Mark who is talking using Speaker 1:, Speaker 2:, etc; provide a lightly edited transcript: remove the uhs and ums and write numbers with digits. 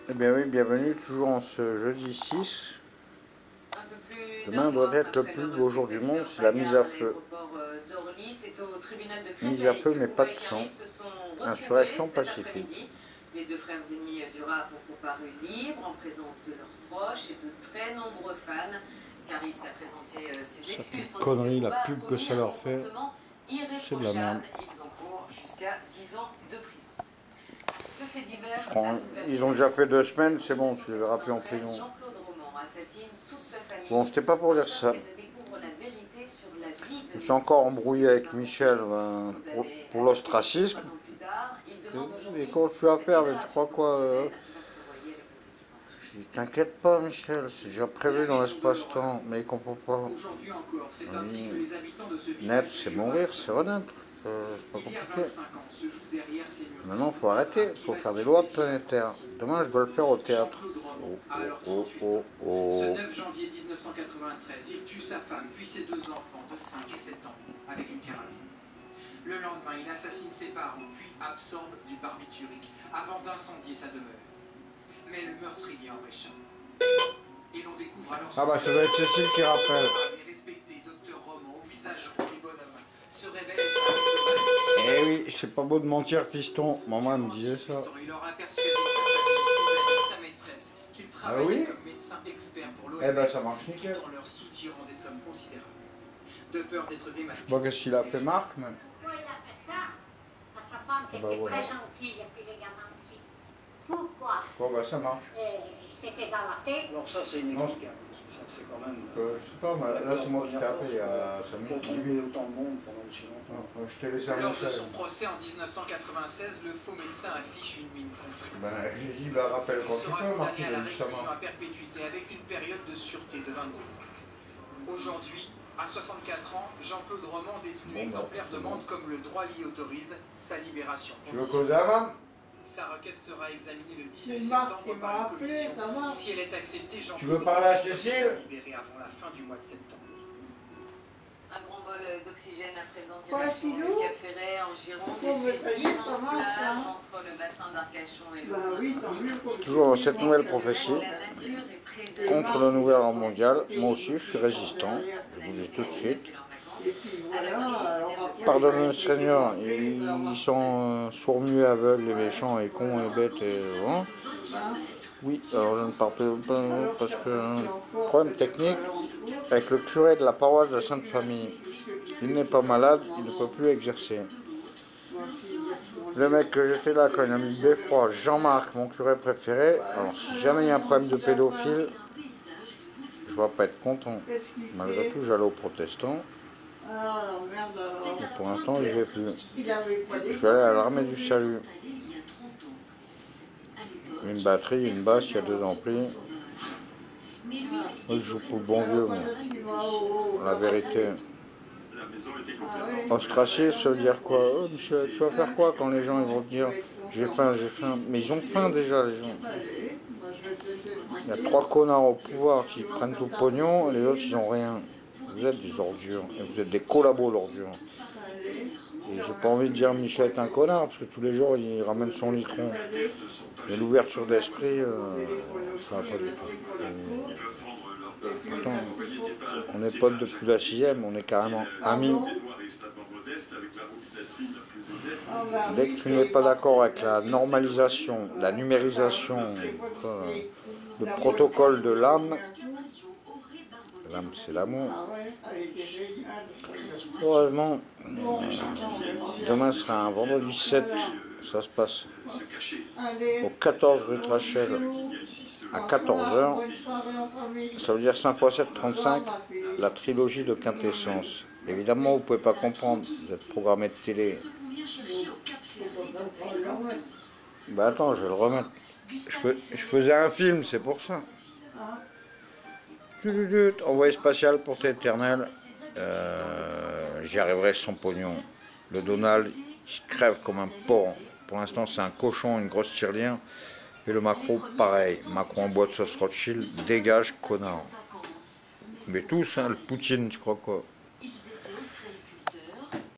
Speaker 1: Eh bien oui, bienvenue toujours en ce jeudi 6. Demain doit être le plus beau jour du monde, c'est la mise à feu. Mise à feu mais pas de sang. Insurrection pacifique.
Speaker 2: Les deux frères ennemis du rap ont comparu libres en présence de leurs proches et de très nombreux fans. Caris a présenté ses excuses.
Speaker 1: Cette connerie, la pub que ça leur fait, c'est de la merde.
Speaker 2: Ils encourent jusqu'à 10 ans de prison. Ce fait divers,
Speaker 1: ils ont déjà fait 2 semaines, c'est bon, tu les verras plus en prison. Bon, c'était pas pour dire ça. Je me suis encore embrouillé avec Michel pour l'ostracisme. Et quand je suis à faire, mais tu crois quoi Je dis, t'inquiète pas Michel, c'est déjà prévu dans l'espace-temps, mais il comprend pas. Net, c'est mourir, c'est renaître. C'est pas compliqué. Maintenant, il faut arrêter, il faut faire des lois planétaires. Demain, je dois le faire au théâtre.
Speaker 3: Ce 9 janvier 1993, il tue sa femme puis ses 2 enfants de 5 et 7 ans avec une carabine. Le lendemain, il assassine ses parents puis absorbe du barbiturique avant d'incendier sa demeure. Mais le meurtrier en réchappe. Et l'on découvre alors...
Speaker 1: Ah bah ça doit être Cécile qui rappelle.
Speaker 3: Le respecté Docteur Roman, au visage rond et bonhomme, se révèle être un mythomane.
Speaker 1: Eh oui, c'est pas beau de mentir, fiston. Maman me disait ça.
Speaker 3: Il aura persuadé sa famille, ses amis, sa maîtresse, qu'il travaillait comme médecin expert pour l'OMS,
Speaker 1: eh ben, ça marche nickel.
Speaker 3: tout en leur soutirant des sommes considérables. De peur d'être démasqué.
Speaker 1: Je sais pas qu'est-ce qu'il a fait Marc, mais...
Speaker 4: Pourquoi il a fait ça? À sa femme qui était très gentille et puis les gamins aussi. Pourquoi?
Speaker 1: Bon bah ça marche.
Speaker 4: C'était dans la tête.
Speaker 5: Alors ça c'est inexplicable. Ça c'est quand même...
Speaker 1: je sais pas, là c'est moi qui t'ai appelé il y a 5 minutes.
Speaker 5: Contribuer autant de monde pendant aussi longtemps.
Speaker 1: Je t'ai laissé un
Speaker 3: Lors de
Speaker 1: message.
Speaker 3: son procès en 1996, le faux médecin affiche une mine contrite.
Speaker 1: J'ai dit, bah rappelle quand
Speaker 3: Il
Speaker 1: tu
Speaker 3: sera
Speaker 1: peux, Marc,
Speaker 3: condamné
Speaker 1: il
Speaker 3: à la
Speaker 1: a dit ça.
Speaker 3: réclusion à perpétuité avec une période de sûreté de 22 ans. Aujourd'hui, à 64 ans, Jean-Claude Roman, détenu exemplaire, demande, comme le droit l'y autorise, sa libération
Speaker 1: Tu veux causer à maman?
Speaker 3: Sa requête sera examinée le 18 septembre par une commission. Si elle est acceptée, Jean-Claude
Speaker 1: Tu veux parler à
Speaker 3: Roman
Speaker 1: Cécile?
Speaker 3: sera libéré avant la fin du mois de septembre.
Speaker 2: Un grand bol d'oxygène à présent direction le Cap Ferret en Gironde et ces immenses plages entre le bassin d'Arcachon et l'océan.
Speaker 1: Toujours dans cette nouvelle prophétie, contre le nouvel ordre mondial, moi aussi je suis résistant, je vous le dis tout de suite. Pardonne Seigneur, ils sont sourds-muets, aveugles, les méchants, et cons, et bêtes, et... Hein. Oui, alors je ne parle pas parce que problème technique avec le curé de la paroisse de la Sainte Famille. Il n'est pas malade, il ne peut plus exercer. Le mec que j'étais là quand il a mis le beffroi, Jean-Marc, mon curé préféré, alors si jamais il y a un problème de pédophile, je ne vais pas être content. Malgré tout, j'allais aux protestants. Et pour l'instant, je vais plus. Je vais aller à l'armée du salut. Une batterie, une basse, il y a 2 amplis. Moi, je joue pour le bon vieux, mais la vérité. Ostracisme, ça veut dire quoi? Oh, Michel, tu vas faire quoi quand les gens ils vont te dire j'ai faim, j'ai faim? Mais ils ont faim déjà, les gens. Il y a 3 connards au pouvoir qui prennent tout le pognon, et les autres ils ont rien. Vous êtes des ordures, et vous êtes des collabos l'ordure. Et j'ai pas envie de dire Michel est un connard, parce que tous les jours il ramène son litron. Et l'ouverture d'esprit, ça va pas du tout. Pourtant, on est potes depuis la 6e, on est carrément amis. Dès que tu n'es pas d'accord avec la normalisation, la numérisation, le protocole de l'âme c'est l'amour. Heureusement, demain sera un vendredi 7, ça se passe au 14 rue Trachel à 14 h. Ça veut dire 5 x 7, 35, la trilogie de quintessence. Évidemment, vous ne pouvez pas comprendre, vous êtes programmé de télé. Bah attends, je vais le remettre. Je faisais un film, c'est pour ça. Envoyé spatial pour éternel. J'y arriverai sans pognon. Le Donald, il se crève comme un porc. Pour l'instant, c'est un cochon, une grosse tirelire. Et le Macron, pareil. Macron en boîte sauce Rothschild, dégage, connard. Mais tous, hein, le Poutine, tu crois quoi?